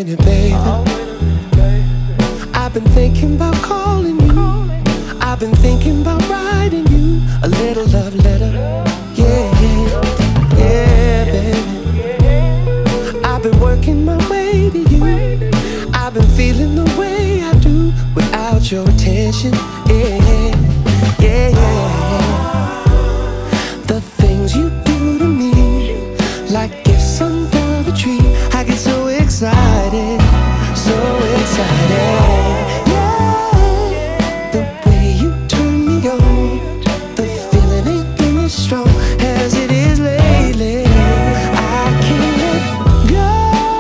minute, baby. I've been thinking about calling you. I've been thinking about writing you a little love letter. Yeah, yeah, yeah, baby. I've been working my way to you. I've been feeling the way I do without your attention. Yeah, yeah, yeah. The things you do to me, like gifts under the tree. I get so excited, so excited. Yeah, the way you turn me on, the feeling ain't been as strong as it is lately. I can't let go.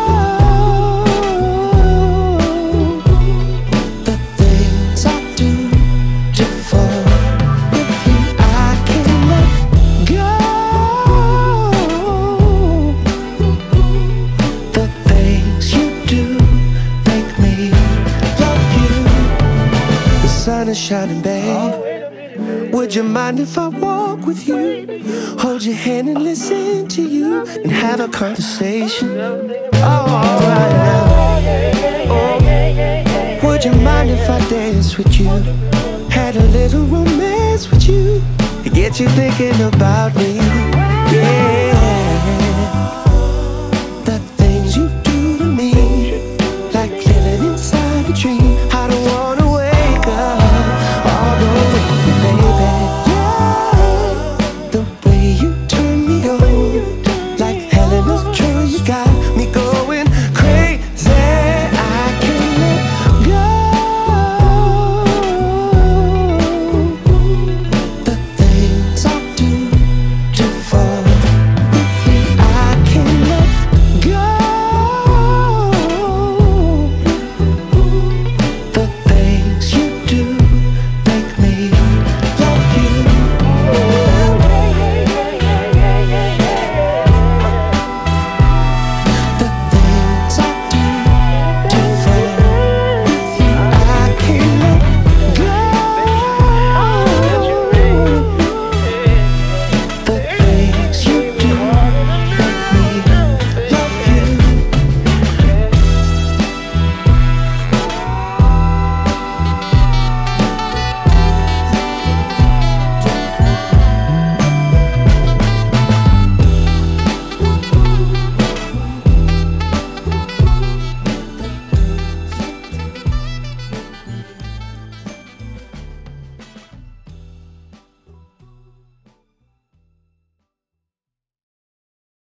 The things I do to fall with you, I can't let go. The things you do make me love you. The sun is shining, babe. Would you mind if I walk with you? Hold your hand and listen to you and have a conversation. Oh, right now. Oh, would you mind if I dance with you? Had a little romance with you to get you thinking about me. Yeah.